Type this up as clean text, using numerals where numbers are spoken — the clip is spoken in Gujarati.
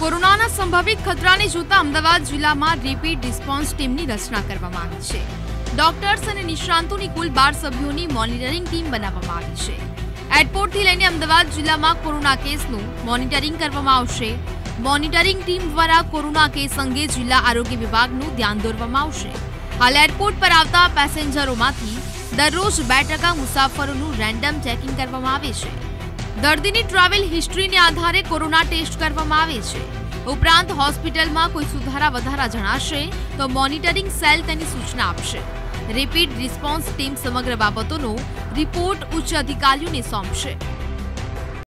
કોરોનાના સંભવિત ખતરાને જોતા અમદાવાદ જિલ્લામાં રેપિડ રિસ્પોન્સ ટીમની રચના કરવામાં આવી છે. ડોક્ટર્સ અને નિષ્ણાંતોની કુલ 12 સભ્યોની મોનિટરિંગ ટીમ બનાવવામાં આવી છે. એરપોર્ટથી લઈને અમદાવાદ જિલ્લામાં કોરોના કેસનું મોનિટરિંગ કરવામાં આવશે. મોનિટરિંગ ટીમ દ્વારા કોરોના કેસ અંગે જિલ્લા આરોગ્ય વિભાગનું ધ્યાન દોરવામાં આવશે. હાલ એરપોર્ટ પર આવતા પેસેન્જરોમાંથી દરરોજ 2% મુસાફરોનું રેન્ડમ ચેકિંગ કરવામાં આવે છે. દર્દીની ટ્રાવેલ હિસ્ટ્રીને આધારે કોરોના ટેસ્ટ કરવામાં આવે છે. ઉપરાંત હોસ્પિટલમાં કોઈ સુધારા વધારા જણાશે તો મોનિટરિંગ સેલ તેની સૂચના આપશે. રેપિડ રિસ્પોન્સ ટીમ સમગ્ર બાબતોનો રિપોર્ટ ઉચ્ચ અધિકારીઓને સોંપશે.